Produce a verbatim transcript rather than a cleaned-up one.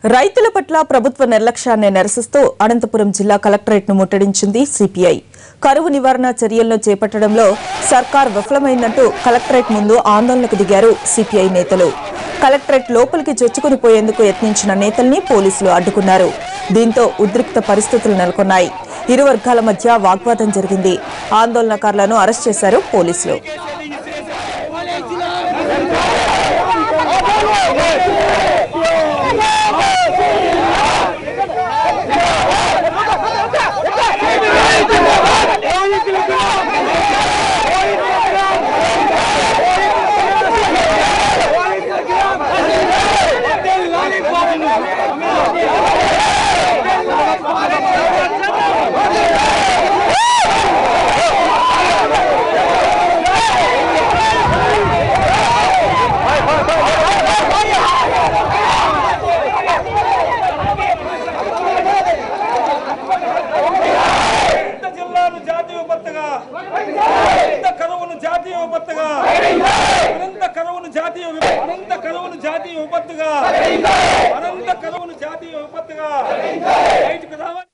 రైతుల పట్ల ప్రభుత్వ నిర్లక్ష్యాన్ని నిరసిస్తూ అనంతపురం జిల్లా కలెక్టరేట్ ను ముట్టడించింది సిపిఐ. కరువు నివారణ చర్యలను చేపట్టడంలో సర్కార్ విఫలమైందంటూ కలెక్టరేట్ ముందు ఆందోళనకు దిగారు సిపిఐ నేతలు. కలెక్టరేట్ లోపలికి చొచ్చుకుని పోయేందుకు యత్నించిన నేతల్ని పోలీసులు అడ్డుకున్నారు. దీంతో ఉద్రిక్త పరిస్థితులు నెలకొన్నాయి. ఇరు వర్గాల మధ్య వాగ్వాదం జరిగింది. ఆందోళనకారులను అరెస్ట్ చేశారు పోలీసులు. అనంత కరువును జాతీయ విపత్తుగా అనంత కరువును జాతీయ విపత్తుగా